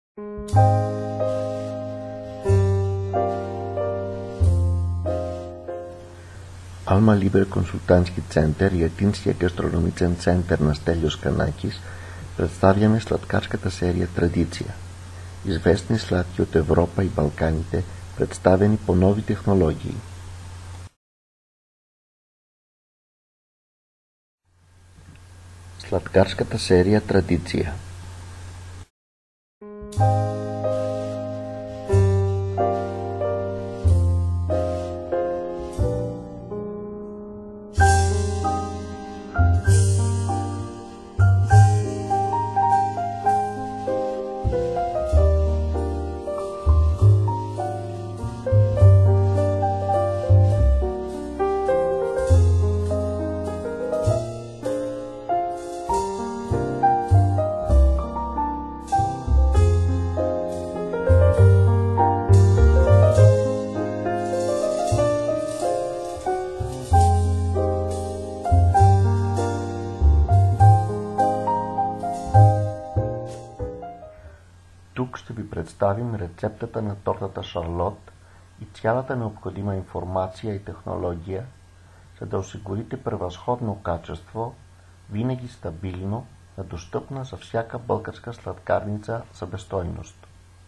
Alma Libre консултантски център и Атинския гастрономичен център на Стέλиос Канакис представяме сладкарската серия Традиция. Известни сладки от Европа и Балканите, представени по нови технологии. Сладкарската серия Традиция. Тук ще ви представим рецептата на тортата Шарлот и цялата необходима информация и технология, за да осигурите превъзходно качество, винаги стабилно, и достъпна за всяка българска сладкарница себестойност.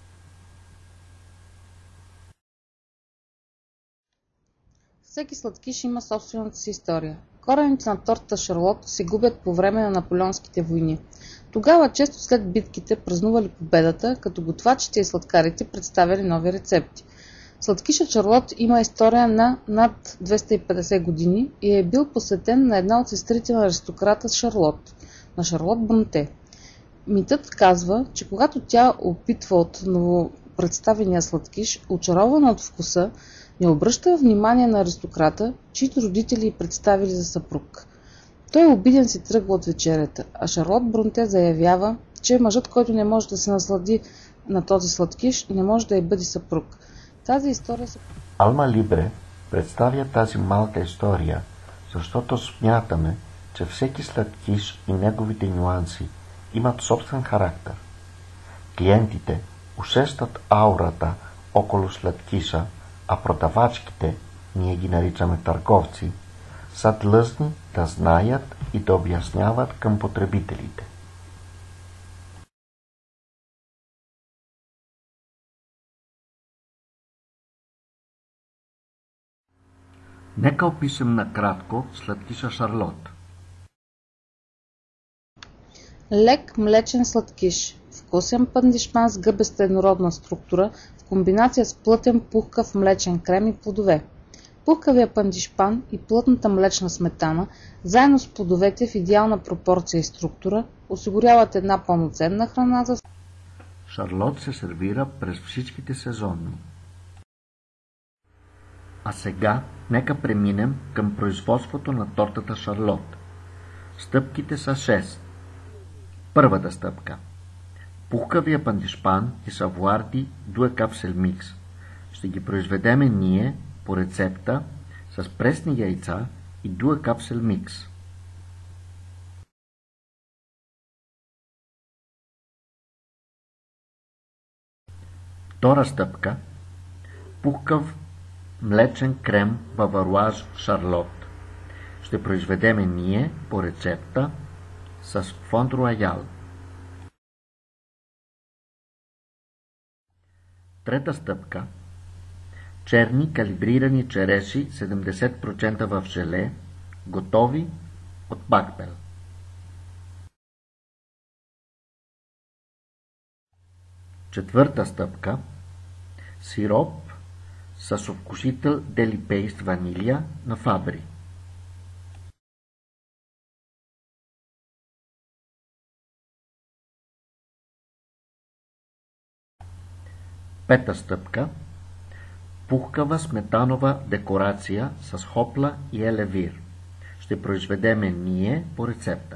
Всеки сладкиш има собствената си история. Корените на тортата Шарлот се губят по време на наполеонските войни. Тогава, често след битките, празнували победата, като готвачите и сладкарите представяли нови рецепти. Сладкишът Шарлот има история на над 250 години и е бил посветен на една от сестрите на аристократа Шарлот, на Шарлот Бронте. Митът казва, че когато тя опитва от новопредставения сладкиш, очарована от вкуса, не обръща внимание на аристократа, чието родители й представили за съпруг. Той обиден си тръгва от вечерята, а Шарлот Бронте заявява, че мъжът, който не може да се наслади на този сладкиш, не може да й бъде съпруг. Тази история се... Алма Либре представя тази малка история, защото смятаме, че всеки сладкиш и неговите нюанси имат собствен характер. Клиентите усещат аурата около сладкиша, а продавачките, ние ги наричаме търговци, са длъжни да знаят и да обясняват към потребителите. Нека опишем накратко сладкиша Шарлот. Лек млечен сладкиш, вкусен пандишман с гъбеста еднородна структура в комбинация с плътен пухкав млечен крем и плодове. Пухкавия пандишпан и плътната млечна сметана, заедно с плодовете в идеална пропорция и структура, осигуряват една пълноценна храна за... Шарлот се сервира през всичките сезони. А сега нека преминем към производството на тортата Шарлот. Стъпките са 6. Първата стъпка. Пухкавия пандишпан и савуарди дуе капсел микс. Ще ги произведеме ние по рецепта с пресни яйца и дуе капсел микс. Втора стъпка. Пухкав млечен крем баваруаз Шарлот. Ще произведеме ние по рецепта с фонд роял. Трета стъпка. Черни калибрирани череши 70% в желе, готови от бакпел. Четвърта стъпка. Сироп с овкусител Deli Paste ванилия на Фабри. Пета стъпка. Пухкава сметанова декорация с хопла и елевир. Ще произведеме ние по рецепта.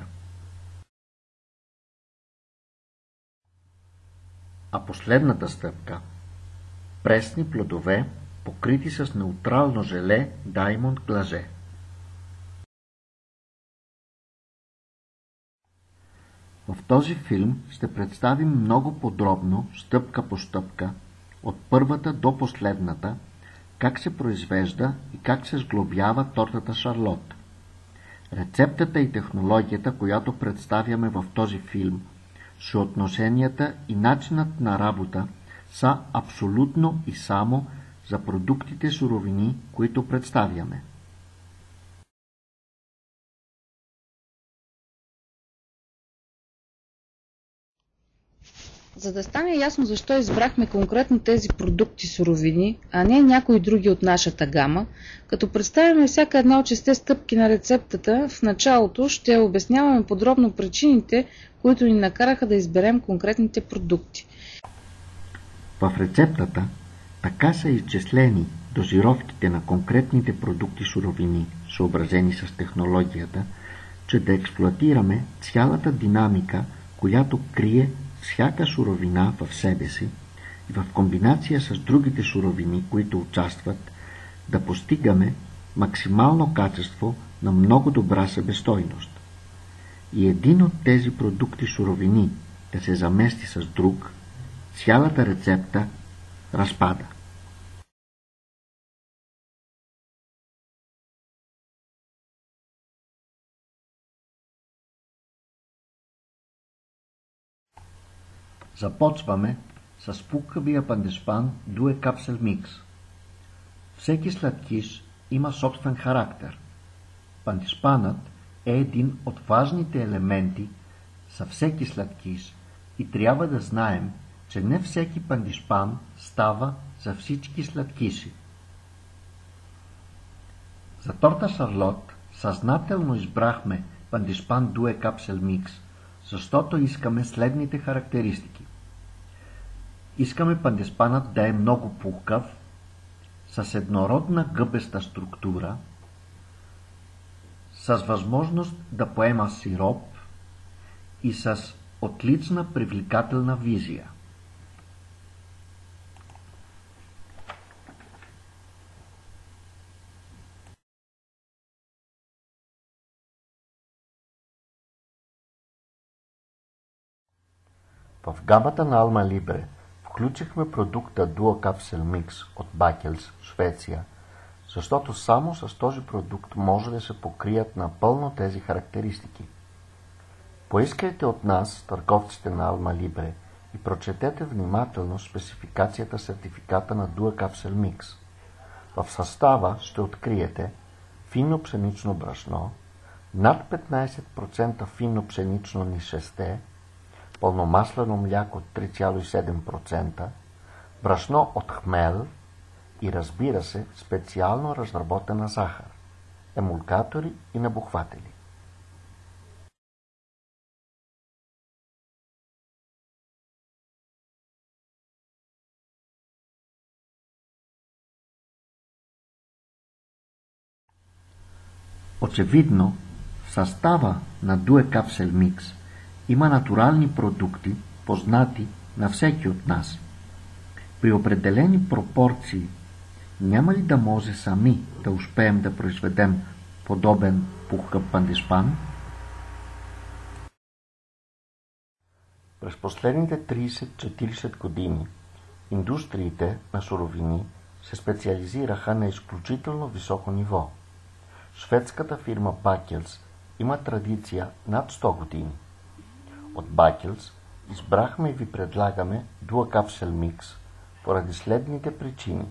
А последната стъпка. Пресни плодове, покрити с неутрално желе Diamond Glaze. В този филм ще представим много подробно, стъпка по стъпка, от първата до последната, как се произвежда и как се сглобява тортата Шарлот. Рецептата и технологията, която представяме в този филм, съотношенията и начинът на работа са абсолютно и само за продуктите суровини, които представяме. За да стане ясно защо избрахме конкретно тези продукти суровини, а не някои други от нашата гама, като представяме всяка една от 6 стъпки на рецептата, в началото ще обясняваме подробно причините, които ни накараха да изберем конкретните продукти. В рецептата така са изчислени дозировките на конкретните продукти суровини, съобразени с технологията, че да експлоатираме цялата динамика, която крие всяка суровина в себе си и в комбинация с другите суровини, които участват, да постигаме максимално качество на много добра себестойност. И един от тези продукти суровини да се замести с друг, цялата рецепта разпада. Започваме с пукавия пандишпан Due Capsule Mix. Всеки сладкиш има собствен характер. Пандишпанът е един от важните елементи за всеки сладкиш и трябва да знаем, че не всеки пандишпан става за всички сладкиши. За торта Шарлот съзнателно избрахме пандишпан Due Capsule Mix, защото искаме следните характеристики. Искаме пандишпанът да е много пухкав, с еднородна гъбеста структура, с възможност да поема сироп и с отлична привлекателна визия. В гамата на Alma Libre включихме продукта Duo Capsule Mix от Bachel's, Швеция, защото само с този продукт може да се покрият напълно тези характеристики. Поискайте от нас, търговците на Alma Libre, и прочетете внимателно спецификацията сертификата на Duo Capsule Mix. В състава ще откриете финно пшенично брашно, над 15% финно пшенично нишесте, пълномаслено мляко 3,7%, брашно от хмел и, разбира се, специално разработена захар, емулгатори и набухватели. Очевидно, в състава на Due Capsule Mix има натурални продукти, познати на всеки от нас. При определени пропорции няма ли да може сами да успеем да произведем подобен пухкав пандишпан? През последните 30-40 години индустриите на суровини се специализираха на изключително високо ниво. Шведската фирма Bachel's има традиция над 100 години. От Bachel's избрахме и ви предлагаме Duo Capsule Mix поради следните причини.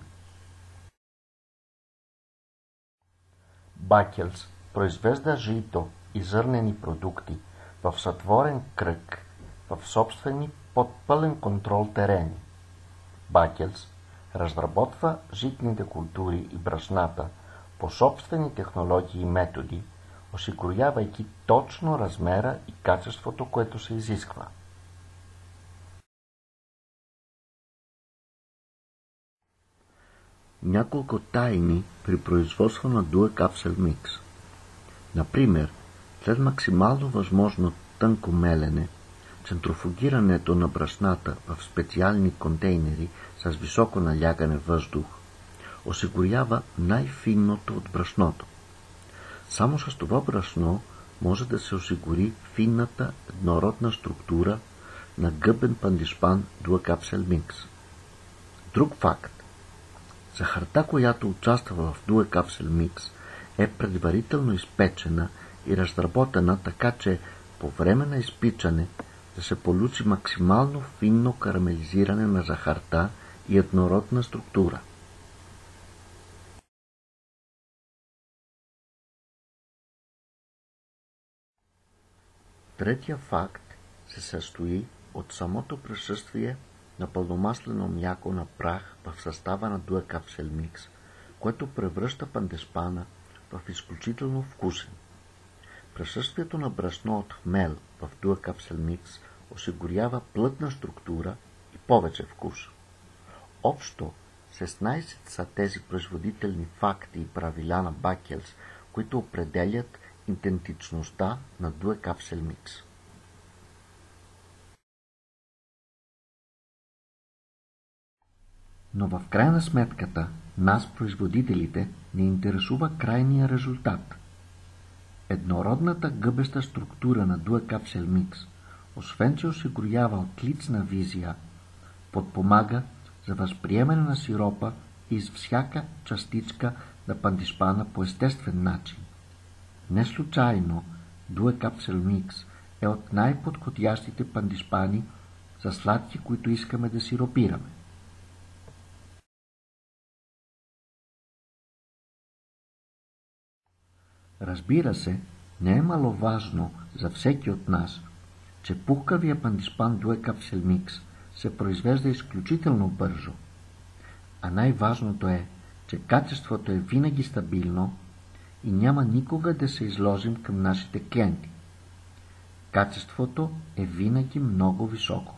Bachel's произвежда жито и зърнени продукти в сътворен кръг в собствени под пълен контрол терени. Bachel's разработва житните култури и брашната по собствени технологии и методи, осигурявайки точно размера и качеството, което се изисква. Няколко тайни при производство на Duo Capsule Mix. Например, след максимално възможно тънко мелене, центрофугирането на брашната в специални контейнери с високо налягане въздух осигурява най-финното от брашното. Само с това брашно може да се осигури финната еднородна структура на гъбен пандишпан дуекапсел микс. Друг факт. Захарта, която участва в дуекапсел микс, е предварително изпечена и разработена така, че по време на изпичане да се получи максимално финно карамелизиране на захарта и еднородна структура. Третия факт се състои от самото присъствие на пълномаслено мляко на прах в състава на дуекапсел микс, което превръща пандишпана в изключително вкусен. Присъствието на брашно от хмел в дуекапсел микс осигурява плътна структура и повече вкус. Общо 16 са тези производителни факти и правила на Бакелс, които определят идентичността на дуекапсел микс. Но в крайна сметката, нас, производителите, не интересува крайния резултат. Еднородната гъбеста структура на дуекапсел микс, освен че осигурява отлична визия, подпомага за възприемане на сиропа из всяка частичка на пандишпана по естествен начин. Не случайно дуекапсел микс е от най-подходящите пандишпани за сладки, които искаме да сиропираме. Разбира се, не е маловажно за всеки от нас, че пухкавия пандишпан дуекапсел микс се произвежда изключително бързо, а най-важното е, че качеството е винаги стабилно и няма никога да се изложим към нашите клиенти. Качеството е винаги много високо.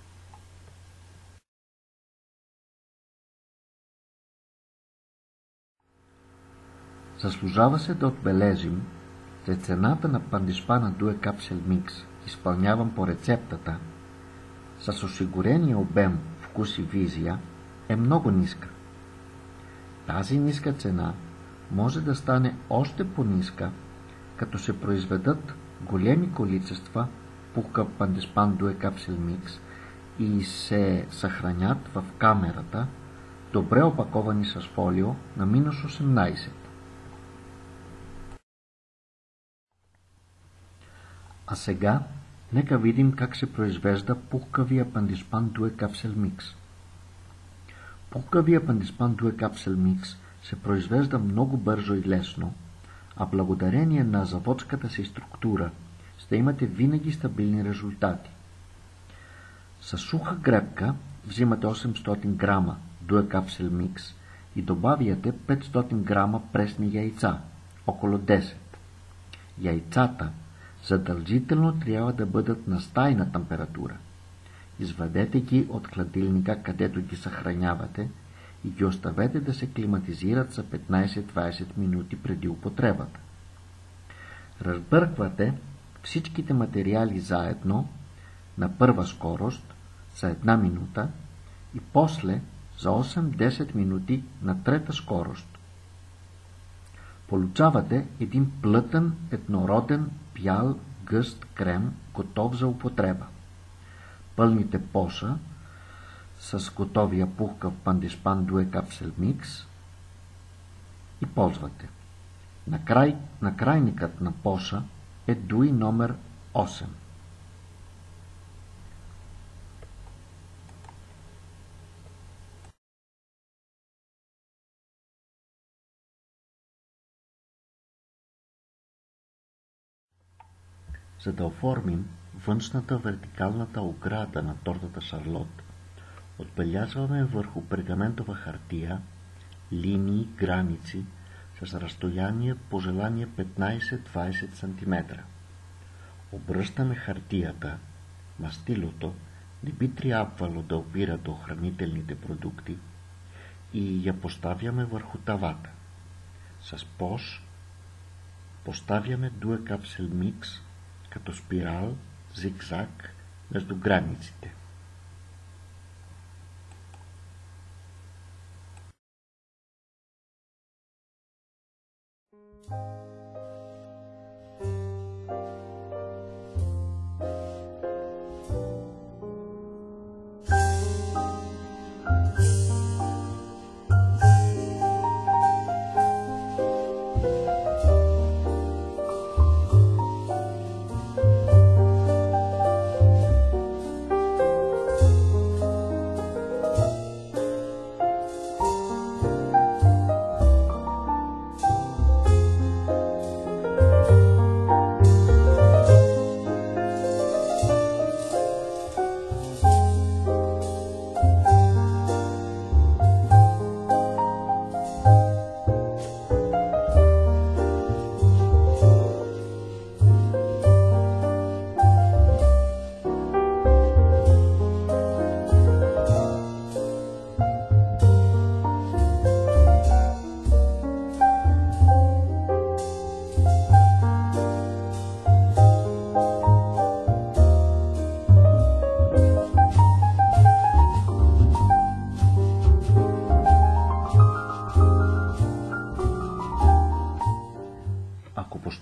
Заслужава се да отбележим, че цената на пандишпана дуекапсел микс, изпълняван по рецептата, с осигурения обем, вкус и визия, е много ниска. Тази ниска цена може да стане още по-ниска, като се произведат големи количества пухкав пандишпан дуекапсел микс и се съхранят в камерата, добре опаковани с фолио на -18. А сега нека видим как се произвежда пухкавия пандишпан дуекапсел микс. Пухкавия пандишпан дуекапсел микс се произвежда много бързо и лесно, а благодарение на заводската си структура ще имате винаги стабилни резултати. С суха гребка взимате 800 грама дуекапсел микс и добавяте 500 грама пресни яйца, около 10. Яйцата задължително трябва да бъдат на стайна температура. Извадете ги от хладилника, където ги съхранявате, и ги оставете да се климатизират за 15-20 минути преди употребата. Разбърквате всичките материали заедно на първа скорост за 1 минута и после за 8-10 минути на трета скорост. Получавате един плътен, еднороден, бял, гъст крем, готов за употреба. Пълните поша с готовия пухкав пандишпан дуекапсел микс и ползвате. Накрайникът на поша е дуи номер 8. За да оформим външната вертикалната ограда на тортата Шарлот, отбелязваме върху пергаментова хартия линии, граници с разстояние по желание 15-20 см. Обръщаме хартията, мастилото не би трябвало да опира до хранителните продукти и я поставяме върху тавата. С пош поставяме дуекапсел микс като спирал, зигзаг между границите.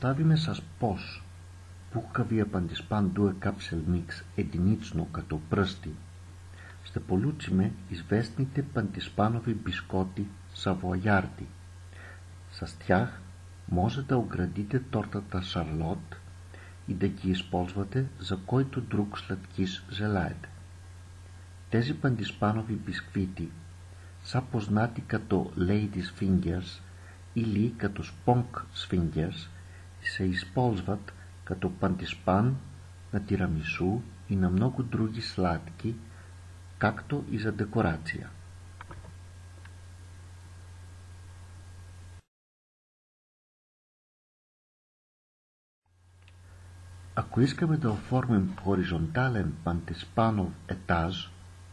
поставиме с пош пухкавия пандиспан Due Capsule Mix единично като пръсти, ще получиме известните пандиспанови бискоти савоярди. С тях може да оградите тортата Шарлот и да ги използвате за който друг сладкиш желаете. Тези пандиспанови бисквити са познати като Ladies Fingers или като Spong Fingers и се използват като пандиспан на тирамису и на много други сладки, както и за декорация. Ако искаме да оформим хоризонтален пандиспанов етаж,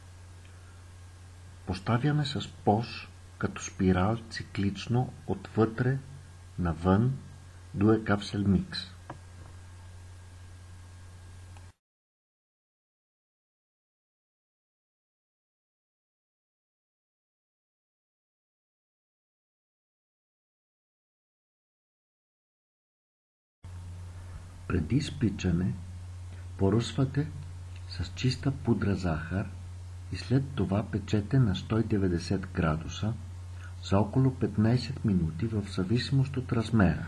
поставяме с пош като спирал циклично отвътре навън Due Capsule Mix. Преди спичане поръсвате с чиста пудра захар и след това печете на 190 градуса за около 15 минути в зависимост от размера.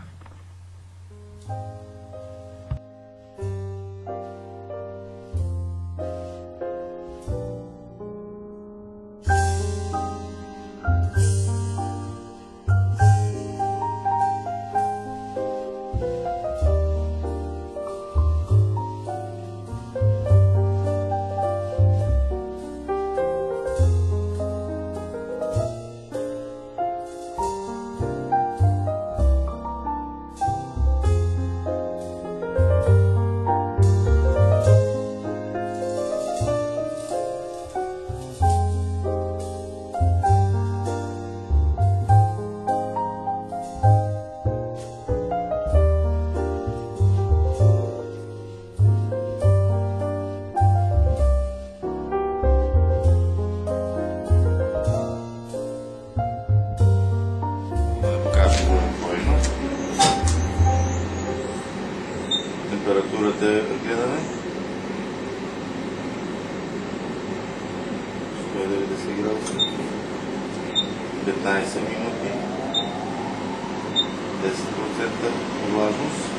Температурата гледаме 190 градуса, 15 минути, 10% влажност.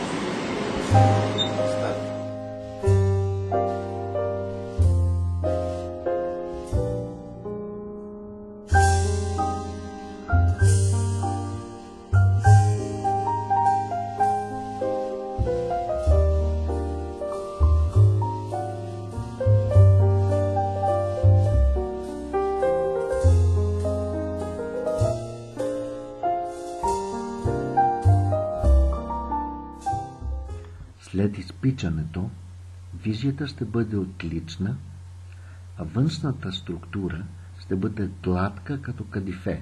След изпичането визията ще бъде отлична, а външната структура ще бъде гладка като кадифе.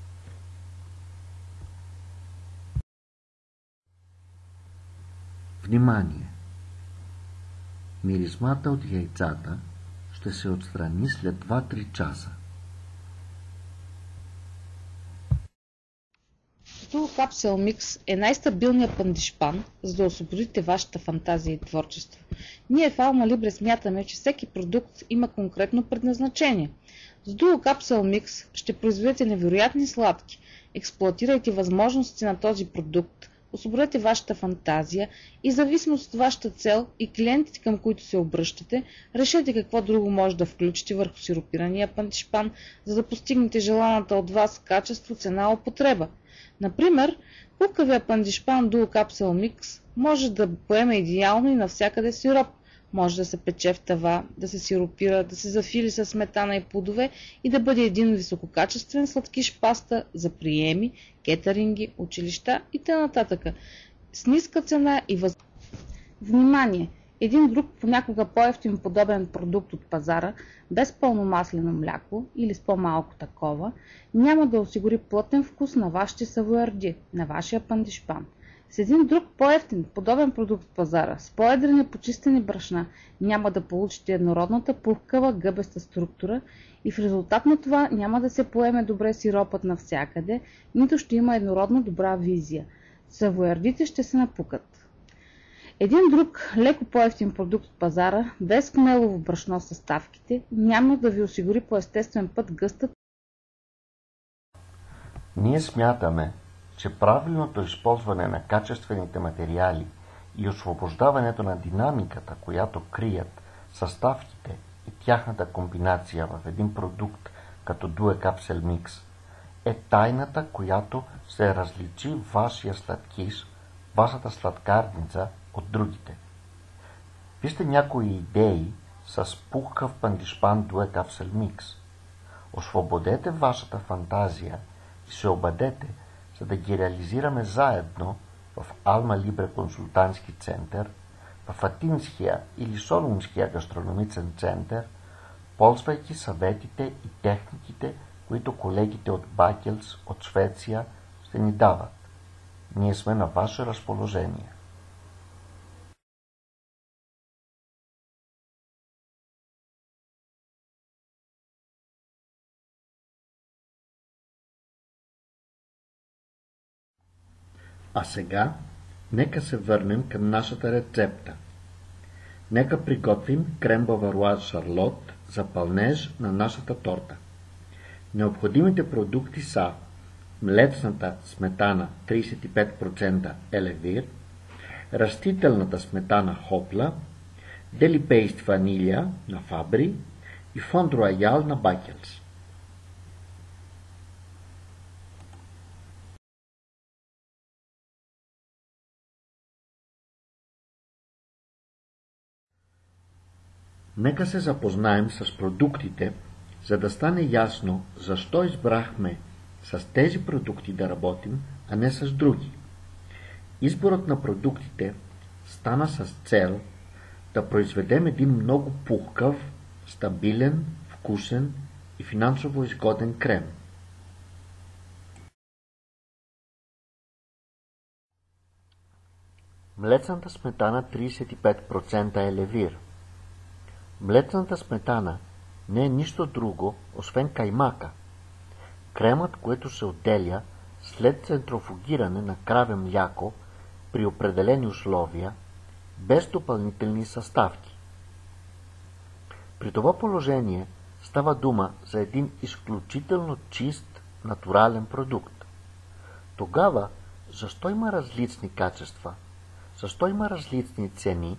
Внимание! Миризмата от яйцата ще се отстрани след 2-3 часа. Duo Capsule Mix е най-стабилният пандишпан, за да освободите вашата фантазия и творчество. Ние в Alma Libre смятаме, че всеки продукт има конкретно предназначение. С Duo Capsule Mix ще произведете невероятни сладки. Експлоатирайте възможностите на този продукт, освободете вашата фантазия и в зависимост от вашата цел и клиентите, към които се обръщате, решете какво друго може да включите върху сиропирания пандишпан, за да постигнете желаната от вас качество, цена, употреба. Например, пухкавия пандишпан Duo Capsule Mix може да поеме идеално и навсякъде сироп. Може да се пече в тава, да се сиропира, да се зафили с сметана и плодове и да бъде един висококачествен сладкиш паста за приеми, кетеринги, училища и т.н. с ниска цена и Внимание! Един друг, понякога по-евтин подобен продукт от пазара, без пълномаслено мляко или с по-малко такова, няма да осигури плътен вкус на вашите савоярди, на вашия пандишпан. С един друг по-евтин подобен продукт от пазара, с по-едрени почистени брашна, няма да получите еднородната пухкава гъбеста структура и в резултат на това няма да се поеме добре сиропът навсякъде, нито ще има еднородна добра визия. савоярдите ще се напукат. Един друг, леко по-евтин продукт от пазара, без хмелово брашно в съставките, няма да ви осигури по естествен път гъстата. Ние смятаме, че правилното използване на качествените материали и освобождаването на динамиката, която крият съставките и тяхната комбинация в един продукт като Due Capsule Mix, е тайната, която се различи вашия сладкиш, вашата сладкарница от другите. Вижте някои идеи с пухкав пандишпан Due Capsule Mix. Освободете вашата фантазия и се обадете, за да ги реализираме заедно в Алма Либре консултантски център, в Атинския или Солунския гастрономичен център, ползвайки съветите и техниките, които колегите от Бакелс от Швеция ще ни дават. Ние сме на ваше разположение. А сега, нека се върнем към нашата рецепта. Нека приготвим крем баваруаз шарлот за пълнеж на нашата торта. Необходимите продукти са млечната сметана 35% елевир, растителната сметана хопла, дели пейст ванилия на Фабри и фонд роял на Бакелс. Нека се запознаем с продуктите, за да стане ясно защо избрахме с тези продукти да работим, а не с други. Изборът на продуктите стана с цел да произведем един много пухкав, стабилен, вкусен и финансово изгоден крем. Млечната сметана 35% е левир. Млечната сметана не е нищо друго, освен каймака. Кремът, което се отделя след центрофугиране на краве мляко при определени условия, без допълнителни съставки. При това положение става дума за един изключително чист, натурален продукт. Тогава, защо има различни качества? Защо има различни цени?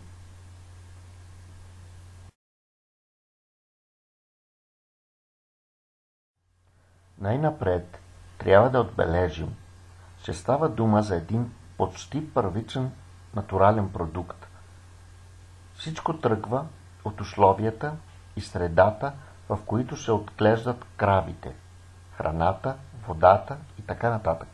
Най-напред трябва да отбележим, че става дума за един почти първичен натурален продукт. Всичко тръгва от условията и средата, в които се отглеждат кравите, храната, водата и така нататък.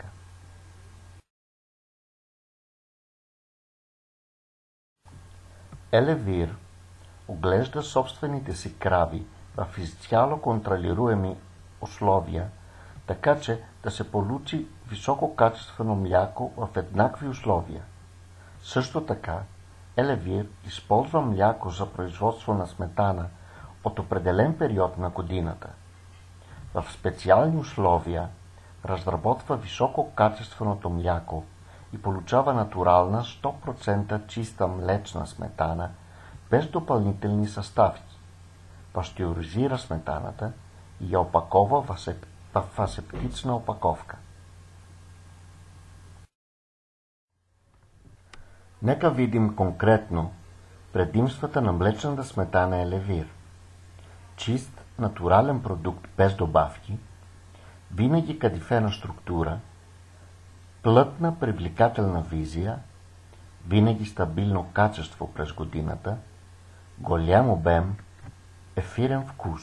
Елевир оглежда собствените си крави в изцяло контролируеми условия, така че да се получи висококачествено мляко в еднакви условия. Също така, Елевир използва мляко за производство на сметана от определен период на годината. В специални условия разработва висококачественото мляко и получава натурална 100% чиста млечна сметана без допълнителни съставки. Пастеризира сметаната и я опакова в асептична опаковка. Нека видим конкретно предимствата на млечната сметана Елевир. Чист, натурален продукт без добавки, винаги кадифена структура, плътна привлекателна визия, винаги стабилно качество през годината, голям обем, ефирен вкус.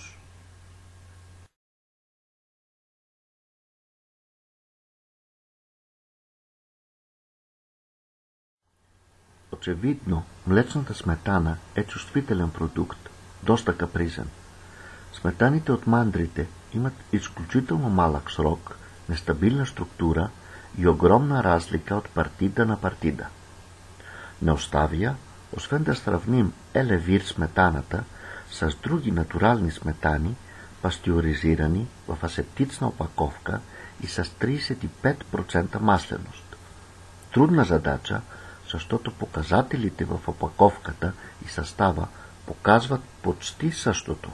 Очевидно, млечната сметана е чувствителен продукт, доста капризен. Сметаните от мандрите имат изключително малък срок, нестабилна структура и огромна разлика от партида на партида. Не оставя, освен да сравним Елевир сметаната с други натурални сметани, пастеризирани в асептична опаковка и с 35% масленост. трудна задача, защото показателите в опаковката и състава показват почти същото.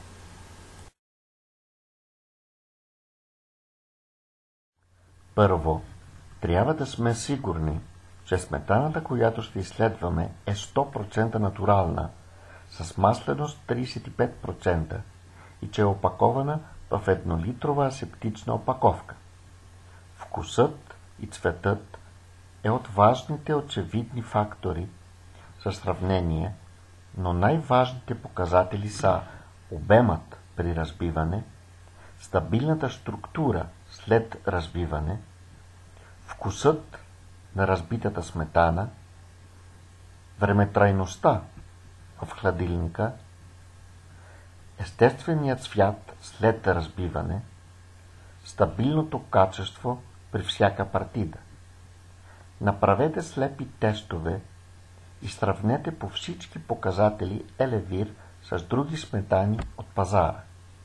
Първо, трябва да сме сигурни, че сметаната, която ще изследваме, е 100% натурална, с масленост 35% и че е опакована в еднолитрова асептична опаковка. Вкусът и цветът е от важните очевидни фактори за сравнение, но най-важните показатели са обемът при разбиване, стабилната структура след разбиване, вкусът на разбитата сметана, времетрайността в хладилника, естественият цвят след разбиване, стабилното качество при всяка партида. Направете слепи тестове и сравнете по всички показатели елевир с други сметани от пазара.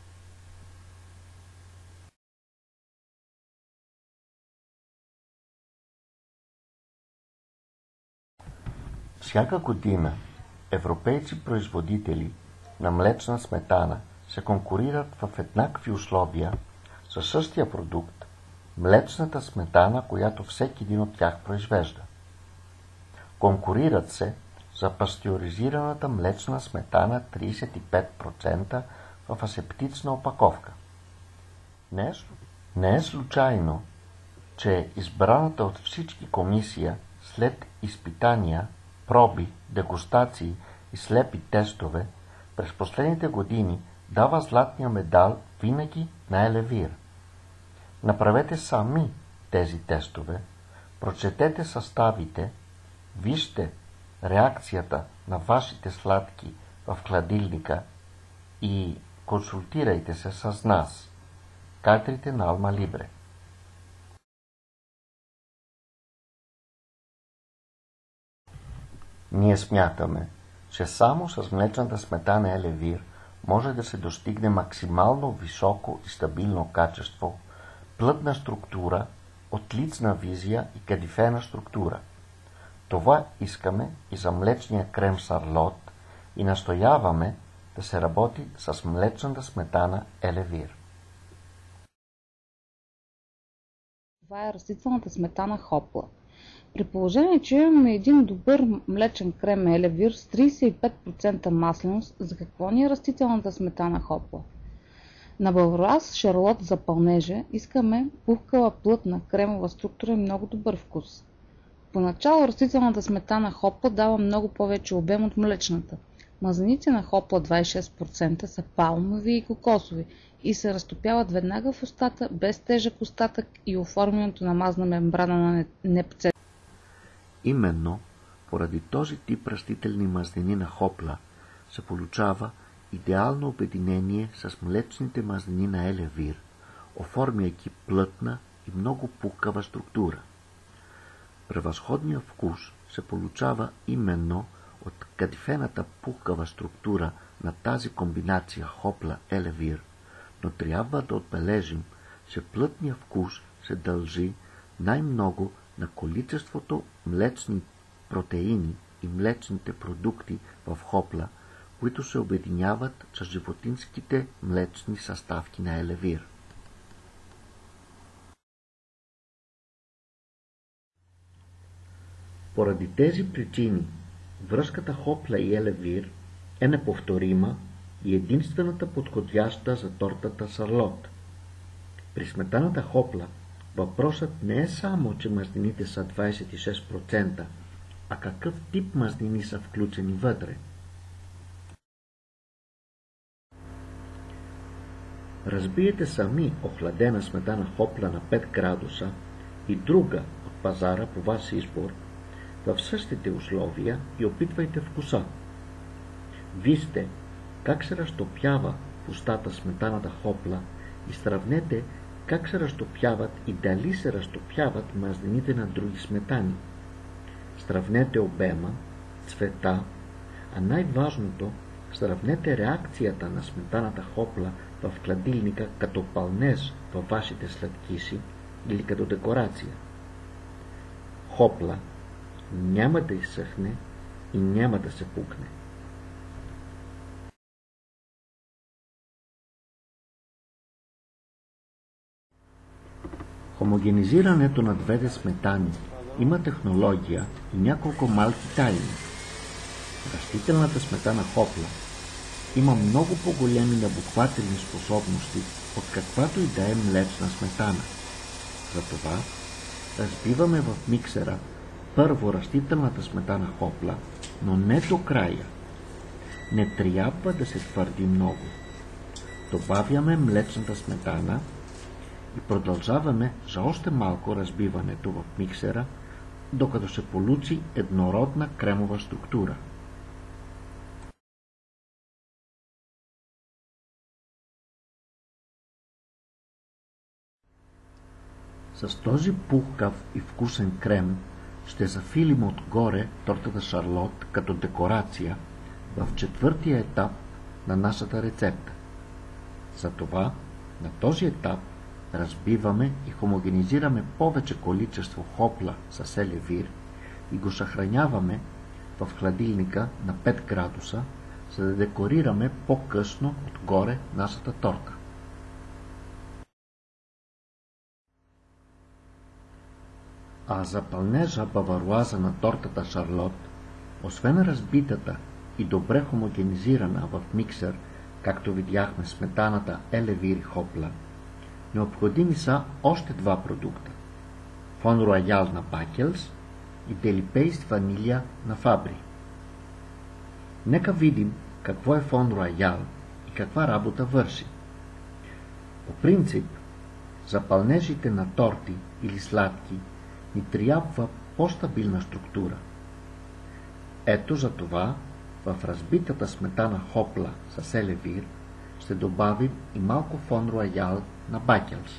Всяка година европейци производители на млечна сметана се конкурират в еднакви условия със същия продукт, млечната сметана, която всеки един от тях произвежда. Конкурират се за пастеризираната млечна сметана 35% в асептична опаковка. Не е случайно, че избраната от всички комисия след изпитания, проби, дегустации и слепи тестове през последните години дава златния медал винаги на елевир. Направете сами тези тестове, прочетете съставите, вижте реакцията на вашите сладки в хладилника и консултирайте се с нас, кадрите на Алма Либре. Ние смятаме, че само с млечната сметана елевир може да се достигне максимално високо и стабилно качество, плътна структура, отлична визия и кадифена структура. Това искаме и за млечния крем Сарлот и настояваме да се работи с млечната сметана елевир. Това е растителната сметана Хопла. При положение, че имаме един добър млечен крем елевир с 35% масленост, за какво ни е растителната сметана Хопла? На Баварас Шарлот за пълнежа искаме пухкава плътна кремова структура и много добър вкус. Поначало растителната сметана Хопла дава много повече обем от млечната. Мазнините на Хопла 26% са палмови и кокосови и се разтопяват веднага в устата, без тежък остатък и оформянето на мазна мембрана на непцет. Именно поради този тип растителни мазнини на Хопла се получава идеално обединение с млечните мазнини на елевир, оформяйки плътна и много пухкава структура. Превъзходният вкус се получава именно от кадифената пухкава структура на тази комбинация Хопла-елевир, но трябва да отбележим, че плътният вкус се дължи най-много на количеството млечни протеини и млечните продукти в Хопла, които се обединяват с животинските млечни съставки на елевир. Поради тези причини, връзката Хопла и елевир е неповторима и единствената подходяща за тортата Сарлот. При сметаната Хопла въпросът не е само, че мазнините са 26%, а какъв тип мазнини са включени вътре. Разбиете сами охладена сметана Хопла на 5 градуса и друга от пазара по ваш избор в същите условия и опитвайте вкуса. Вижте как се разтопява в устата сметаната Хопла и сравнете как се разтопяват и дали се разтопяват мазнините на други сметани. Сравнете обема, цвета, а най-важното, сравнете реакцията на сметаната Хопла в хладилника като пълнеж във вашите сладкиши или като декорация. Хопла няма да изсъхне и няма да се пукне. Хомогенизирането на двете сметани има технология и няколко малки тайни. Растителната сметана Хопла има много по-големи набухвателни способности от каквато и да е млечна сметана. Затова разбиваме в миксера първо растителната сметана Хопла, но не до края. Не трябва да се твърди много. Добавяме млечната сметана и продължаваме за още малко разбиването в миксера, докато се получи еднородна кремова структура. С този пухкав и вкусен крем ще зафилим отгоре тортата Шарлот като декорация в четвъртия етап на нашата рецепта. Затова на този етап разбиваме и хомогенизираме повече количество Хопла с елевир и го съхраняваме в хладилника на 5 градуса, за да декорираме по-късно отгоре нашата торта. А за пълнежа баваруаза на тортата Шарлот, освен разбитата и добре хомогенизирана в миксер, както видяхме сметаната елевир и Хопла, необходими са още два продукта – Фон Роял на Бакелс и Делипейст ванилия на Фабри. Нека видим какво е Фон Роял и каква работа върши. По принцип, за пълнежите на торти или сладки ни трябва по-стабилна структура. Ето за това в разбитата сметана Хопла с елевир ще добавим и малко Фон Роял на Бакелс.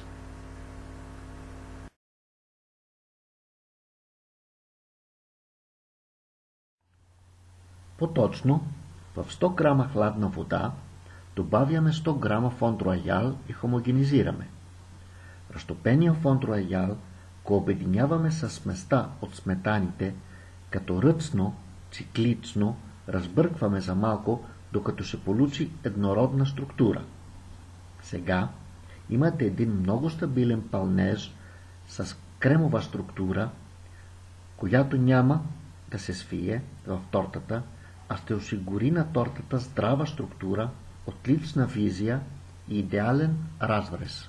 По-точно, в 100 грама хладна вода добавяме 100 грама Фон Роял и хомогенизираме. Разтопения Фон Роял го обединяваме с сместа от сметаните, като ръчно, циклично разбъркваме за малко, докато се получи еднородна структура. Сега имате един много стабилен пълнеж с кремова структура, която няма да се свие в тортата, а ще осигури на тортата здрава структура, отлична визия и идеален разрез.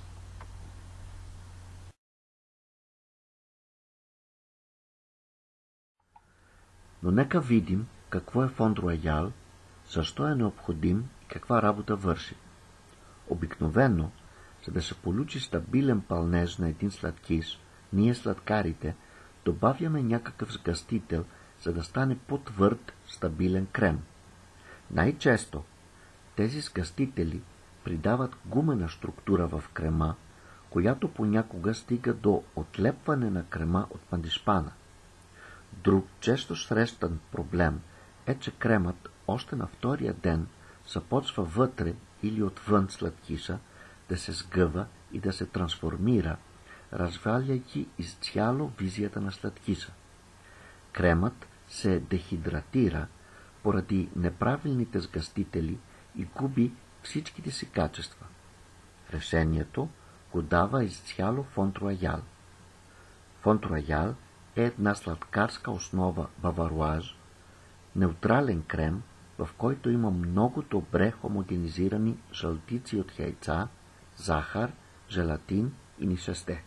Но нека видим какво е Фон Роял, защо е необходим и каква работа върши. Обикновено, за да се получи стабилен пълнеж на един сладкиш, ние сладкарите добавяме някакъв сгъстител, за да стане по-твърд, стабилен крем. Най-често тези сгъстители придават гумена структура в крема, която понякога стига до отлепване на крема от пандишпана. Друг често срещан проблем е, че кремът още на втория ден започва вътре или отвън сладкиша да се сгъва и да се трансформира, разваляйки изцяло визията на сладкиша. Кремът се дехидратира поради неправилните сгъстители и губи всичките си качества. Решението го дава изцяло Фон Роял. Фон Роял е една сладкарска основа баваруаж, неутрален крем, в който има много добре хомогенизирани жълтици от яйца, захар, желатин и нишесте.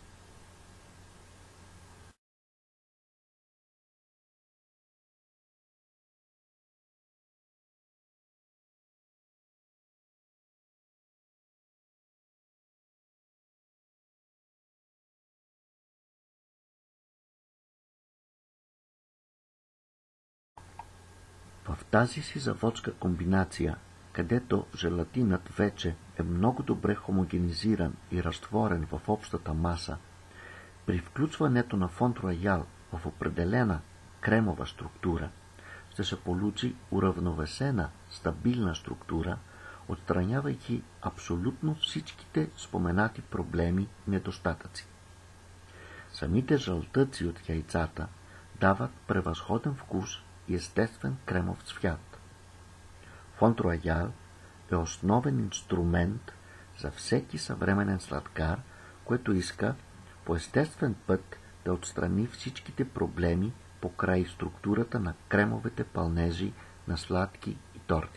В тази си заводска комбинация, където желатинът вече е много добре хомогенизиран и разтворен в общата маса, при включването на Фон Роял в определена кремова структура, ще се получи уравновесена, стабилна структура, отстранявайки абсолютно всичките споменати проблеми и недостатъци. Самите жълтъци от яйцата дават превъзходен вкус и естествен кремов цвят. Фонд Роял е основен инструмент за всеки съвременен сладкар, който иска по естествен път да отстрани всичките проблеми покрай структурата на кремовете пълнежи на сладки и торти.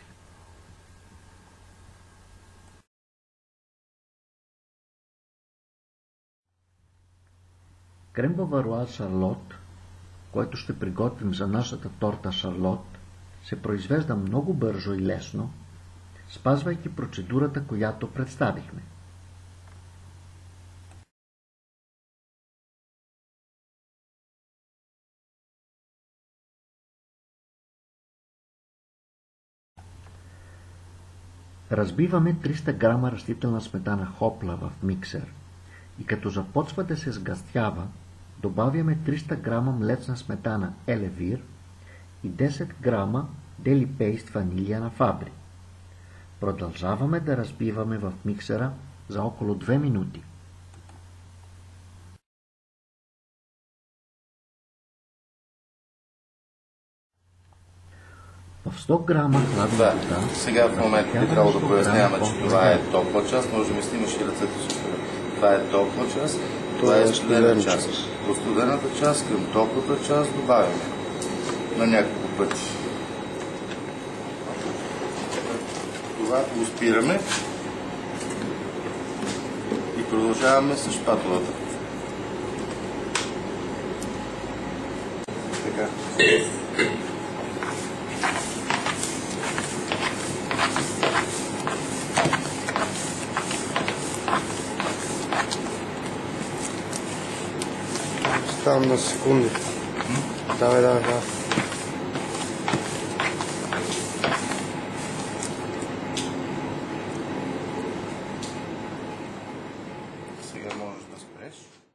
Крем Баваруаз Шарлот, който ще приготвим за нашата торта Шарлот, се произвежда много бързо и лесно, спазвайки процедурата, която представихме. Разбиваме 300 грама растителна сметана хопла в миксер и като започва да се сгъстява, добавяме 300 грама млечна сметана елевир и 10 грама дели пейст ванилия на Фабри. Продължаваме да разбиваме в миксера за около 2 минути. В 100 грама хладна вода... Сега в момента би трябвало да поясняваме, че това е топла част. Може да ми снимаш и ръцете си. Това е топла част, това е студена част. По студената част към топлата част добавяме на няколко пъти. Това го спираме и продължаваме с шпатулата. Така. Ставам на секунди. Давай. Сега можеш да спреш.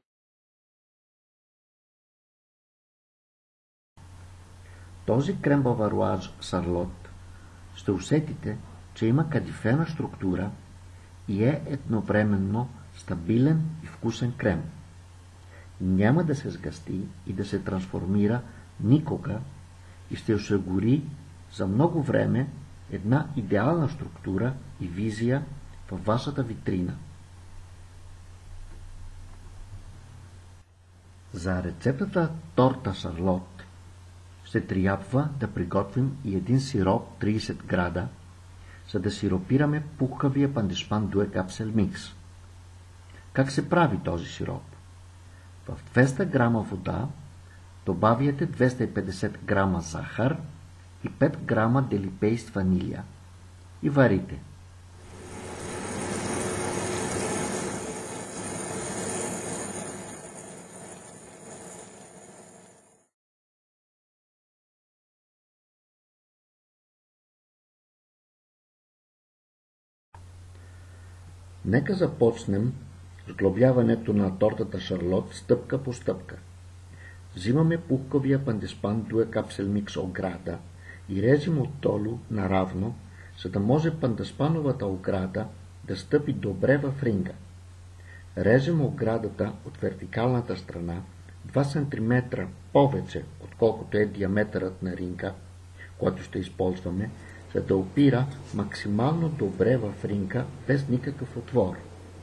Този крем Баваруаз Шарлот ще усетите, че има кадифена структура и е едновременно стабилен и вкусен крем. Няма да се сгъсти и да се трансформира никога и ще осигури за много време една идеална структура и визия във вашата витрина. За рецептата торта Шарлот ще трябва да приготвим и един сироп 30 града, за да сиропираме пухкавия пандишпан дуе капсел микс. Как се прави този сироп? В 200 грама вода добавяте 250 грама захар и 5 грама делипейст ванилия и варите. Нека започнем сглобяването на тортата Шарлот стъпка по стъпка. Взимаме пухкавия пандишпан дуе капсел микс ограда и режем отдолу наравно, за да може пандишпановата ограда да стъпи добре в ринга. Режем оградата от вертикалната страна 2 см повече, отколкото е диаметърът на ринга, който ще използваме, за да опира максимално добре в ринга без никакъв отвор.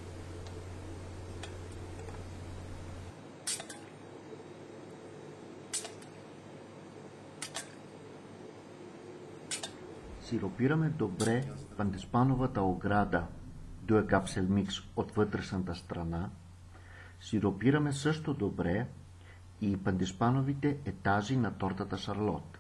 Сиропираме добре пандишпановата ограда дуе капсел микс от вътрешната страна. Сиропираме също добре и пандишпановите етажи на тортата Шарлот.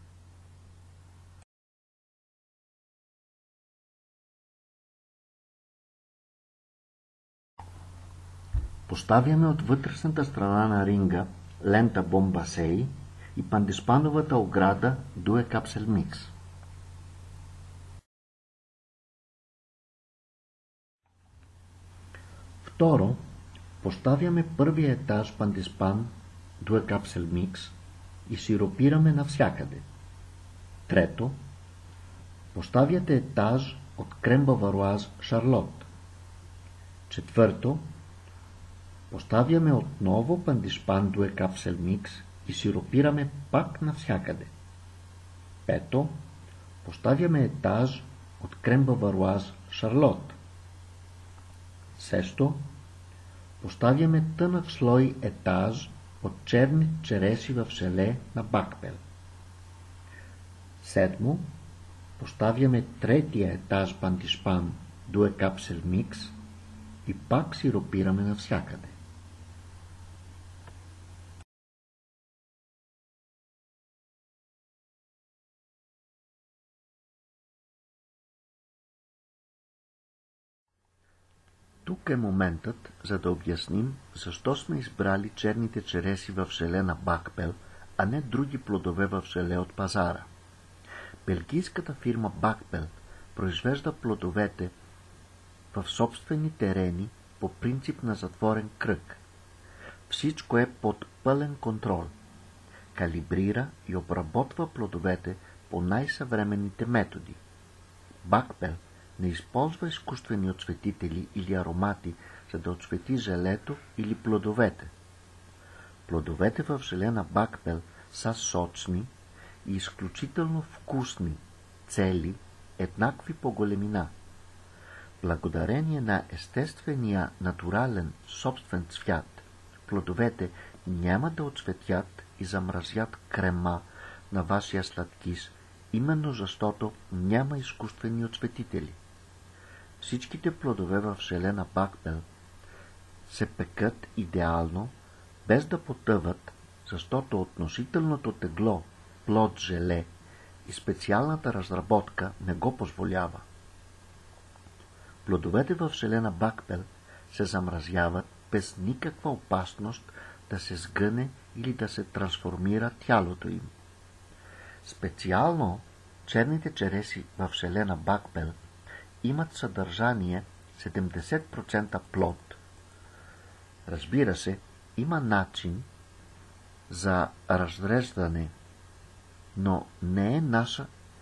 Поставяме от вътрешната страна на ринга лента бомбасей и пандишпановата ограда дуе капсел микс. Второ, поставяме първия етаж пандишпан дуе капсел микс и сиропираме навсякъде. Трето, поставяте етаж от крем Баваруаз Шарлот. Четвърто, поставяме отново пандишпан дуе капсел микс и сиропираме пак навсякъде. Пето, поставяме етаж от крем баваруаз Шарлот. Шесто, поставяме тънък слой етаж от черни череши в желе на бакпел. Седмо, поставяме третия етаж пантишпан дуе капсел микс и пак сиропираме навсякъде. Тук е моментът, за да обясним защо сме избрали черните череши в желе на бакпел, а не други плодове в желе от пазара. Белгийската фирма Бакпел произвежда плодовете в собствени терени по принцип на затворен кръг. Всичко е под пълен контрол. Калибрира и обработва плодовете по най-съвременните методи. Бакпел не използва изкуствени отцветители или аромати, за да отцвети желето или плодовете. Плодовете в желе на бакпел са сочни и изключително вкусни, цели, еднакви по големина. Благодарение на естествения, натурален, собствен цвят, плодовете няма да отцветят и замразят крема на вашия сладкиш, именно защото няма изкуствени отцветители. Всичките плодове в желе на бакпел се пекат идеално, без да потъват, защото относителното тегло плод-желе и специалната разработка не го позволява. Плодовете в желе на бакпел се замразяват без никаква опасност да се сгъне или да се трансформира тялото им. Специално черните череши в желе на бакпел имат съдържание 70% плод. Разбира се, има начин за разреждане, но не е наша...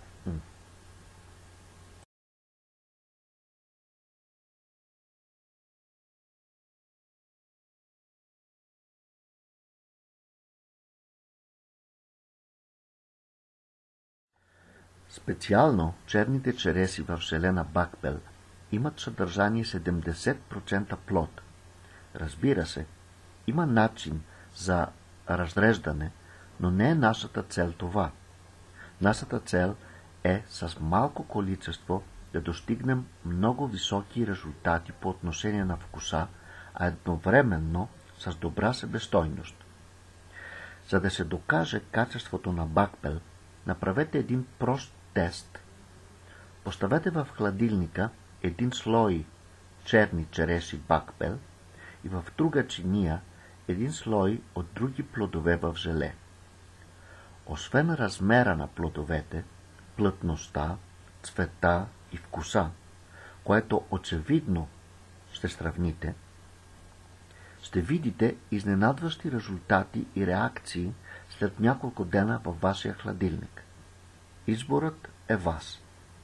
Специално черните череши в желе на бакпел имат съдържание 70% плод. Разбира се, има начин за разреждане, но не е нашата цел това. Нашата цел е с малко количество да достигнем много високи резултати по отношение на вкуса, а едновременно с добра себестойност. За да се докаже качеството на бакпел, направете един прост тест. Поставете в хладилника един слой черни череши бакпел и в друга чиния един слой от други плодове в желе. Освен размера на плодовете, плътността, цвета и вкуса, което очевидно ще сравните, ще видите изненадващи резултати и реакции след няколко дена във вашия хладилник. Изборът е вас.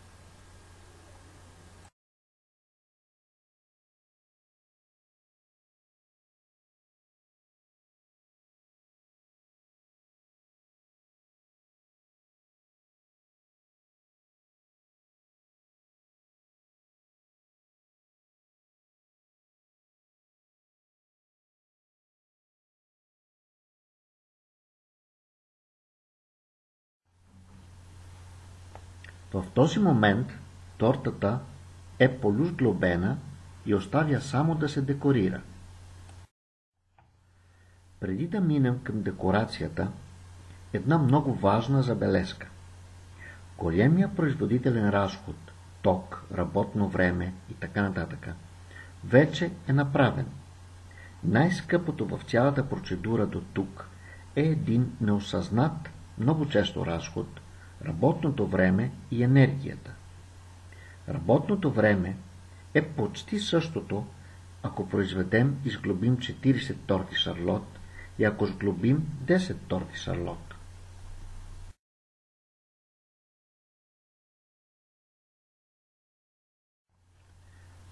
В този момент тортата е полусглобена и оставя само да се декорира. Преди да минем към декорацията, една много важна забележка. Големия производителен разход, ток, работно време и така нататък, вече е направен. Най-скъпото в цялата процедура до тук е един неосъзнат, много често разход, работното време и енергията. Работното време е почти същото, ако произведем и сглобим 40 торти шарлот и ако сглобим 10 торти шарлот.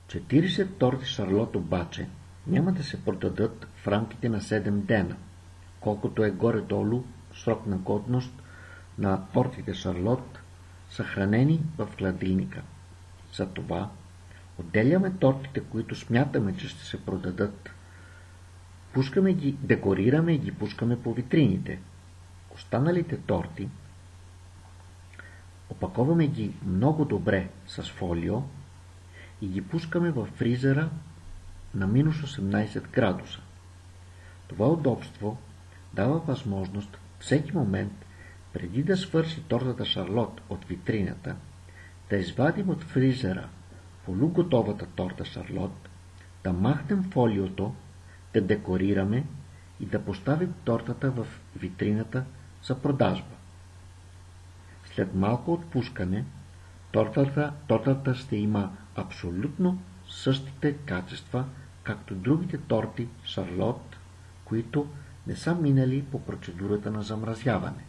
Четиридесет торти шарлот обаче няма да се продадат в рамките на 7 дена. колкото е горе-долу срок на годност на тортите Шарлот, съхранени в хладилника. Затова отделяме тортите, които смятаме, че ще се продадат. Пускаме ги, декорираме и ги пускаме по витрините. Останалите торти опаковаме ги много добре с фолио и ги пускаме в фризера на минус 18 градуса. Това удобство дава възможност всеки момент, преди да свърши тортата Шарлот от витрината, да извадим от фризера полуготовата торта Шарлот, да махнем фолиото, да декорираме и да поставим тортата в витрината за продажба. След малко отпускане, тортата ще има абсолютно същите качества, както другите торти Шарлот, които не са минали по процедурата на замразяване.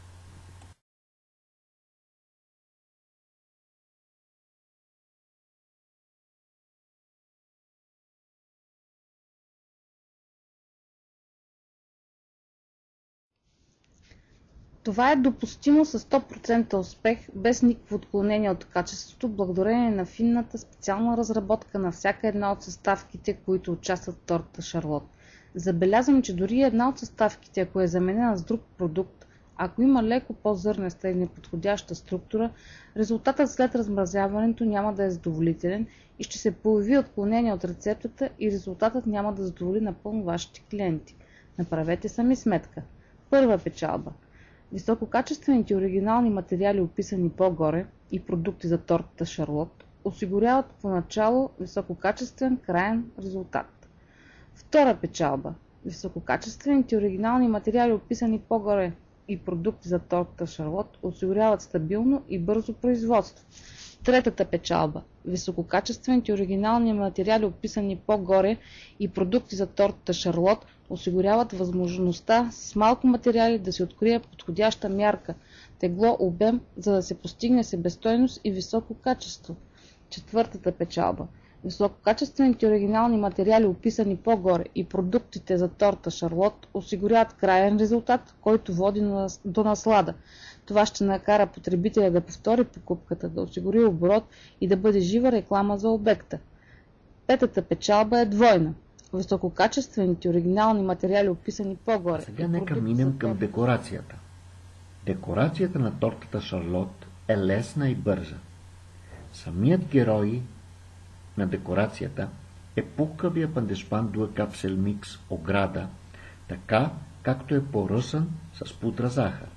Това е допустимо с 100% успех, без никакво отклонение от качеството, благодарение на финната специална разработка на всяка една от съставките, които участват в тортата Шарлот. Забелязвам, че дори една от съставките, ако е заменена с друг продукт, ако има леко по-зърнеста и неподходяща структура, резултатът след размразяването няма да е задоволителен и ще се появи отклонение от рецептата и резултатът няма да задоволи напълно вашите клиенти. Направете сами сметка. Първа печалба. Висококачествените оригинални материали, описани по-горе, и продукти за тортата Шарлот, осигуряват поначало висококачествен краен резултат. Втора печалба. Висококачествените оригинални материали, описани по-горе, и продукти за тортата Шарлот, осигуряват стабилно и бързо производство. Третата печалба. Висококачествените оригинални материали, описани по-горе, и продукти за тортата Шарлот, осигуряват възможността с малко материали да се открие подходяща мярка, тегло, обем, за да се постигне себестойност и високо качество. Четвъртата печалба. Висококачествените оригинални материали, описани по-горе, и продуктите за торта Шарлот осигуряват краен резултат, който води до наслада. Това ще накара потребителя да повтори покупката, да осигури оборот и да бъде жива реклама за обекта. Петата печалба е двойна. Висококачествените оригинални материали, описани по-горе. Сега нека минем към декорацията. Декорацията на тортата Шарлот е лесна и бърза. Самият герой на декорацията е пухкавия пандешпан дуа капсел микс ограда, така както е поръсан с пудра захар.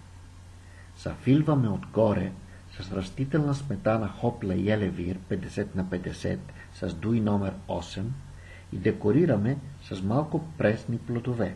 Зафилваме отгоре с растителна сметана Хопла и Елевир 50/50 с дуй номер 8 и декорираме с малко пресни плодове.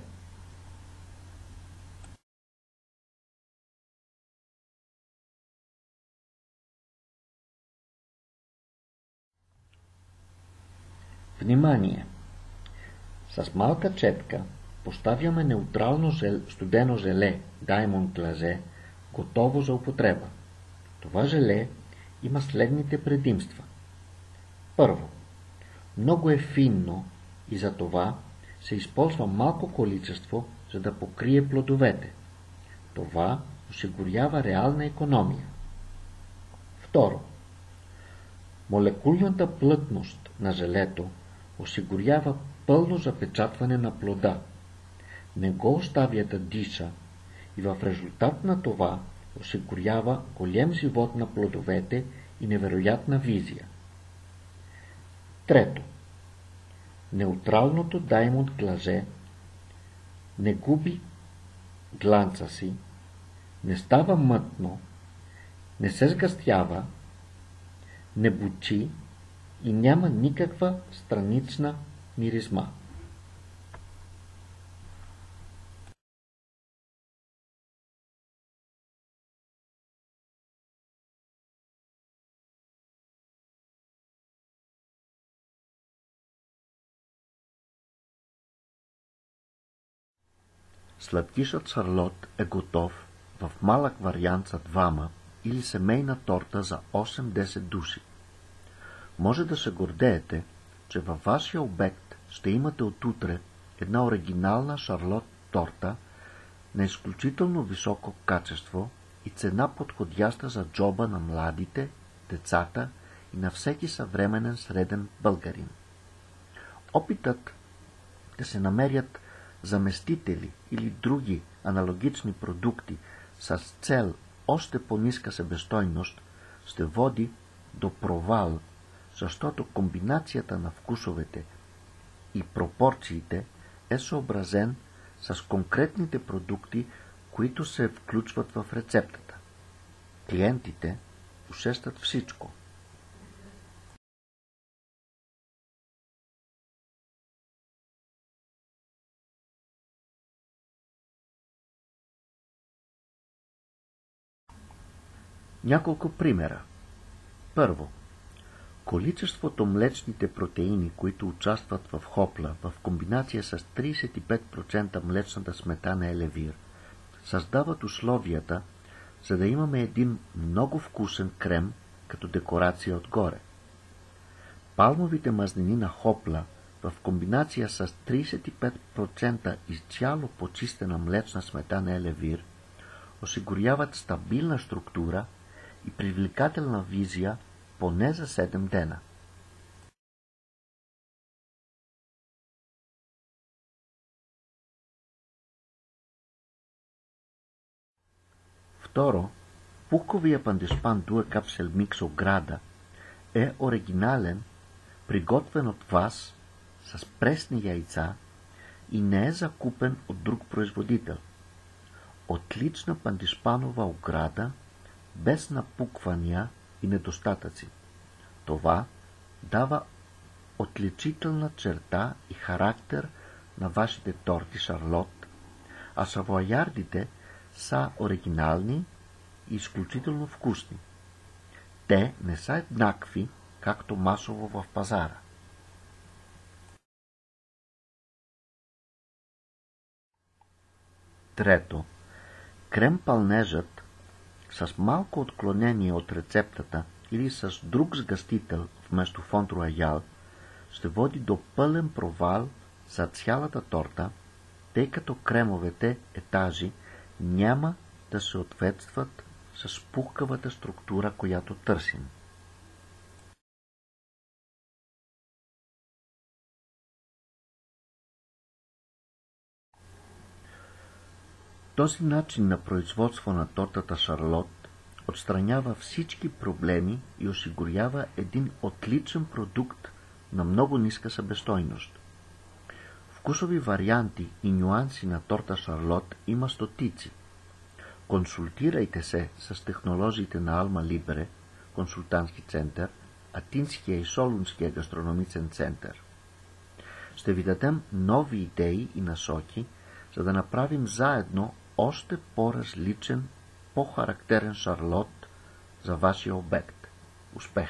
Внимание! С малка четка поставяме неутрално студено желе Diamond Glaze, готово за употреба. Това желе има следните предимства. Първо, много е финно и за това се използва малко количество, за да покрие плодовете. Това осигурява реална икономия. Второ, молекулната плътност на желето осигурява пълно запечатване на плода. Не го оставя да диша и в резултат на това осигурява голям живот на плодовете и невероятна визия. Трето, неутралното Diamond Glaze не губи гланца си, не става мътно, не се сгъстява, не бучи и няма никаква странична миризма. Сладкишът Шарлот е готов в малък вариант за двама или семейна торта за 8-10 души. Може да се гордеете, че във вашия обект ще имате отутре една оригинална Шарлот торта на изключително високо качество и цена подходяща за джоба на младите, децата и на всеки съвременен среден българин. Опитът да се намерят заместители или други аналогични продукти с цел още по-ниска себестойност ще води до провал, защото комбинацията на вкусовете и пропорциите е съобразен с конкретните продукти, които се включват в рецептата. Клиентите усещат всичко. Няколко примера. Първо, количеството млечните протеини, които участват в хопла в комбинация с 35% млечната сметана и левир, създават условията, за да имаме един много вкусен крем като декорация отгоре. Палмовите мазнини на хопла в комбинация с 35% изцяло почистена млечна сметана и левир осигуряват стабилна структура и привлекателна визия поне за 7 дена. Второ, пуковия пандишпан Дуа Капсел Микс Ограда е оригинален, приготвен от вас с пресни яйца и не е закупен от друг производител. Отлична пандишпанова ограда, без напуквания и недостатъци. Това дава отличителна черта и характер на вашите торти шарлот, а савоярдите са оригинални и изключително вкусни. Те не са еднакви, както масово в пазара. Трето, крем-пълнежът с малко отклонение от рецептата или с друг сгъстител вместо фонд роял ще води до пълен провал за цялата торта, тъй като кремовете етажи няма да се съответстват с пухкавата структура, която търсим. Този начин на производство на тортата шарлот отстранява всички проблеми и осигурява един отличен продукт на много ниска себестойност. Вкусови варианти и нюанси на торта шарлот има стотици. Консултирайте се с технолозите на Алма Либре, консултантски център, Атинския и Солунския гастрономичен център. Ще ви дадем нови идеи и насоки, за да направим заедно още по-различен, по-характерен шарлот за вашия обект. Успех!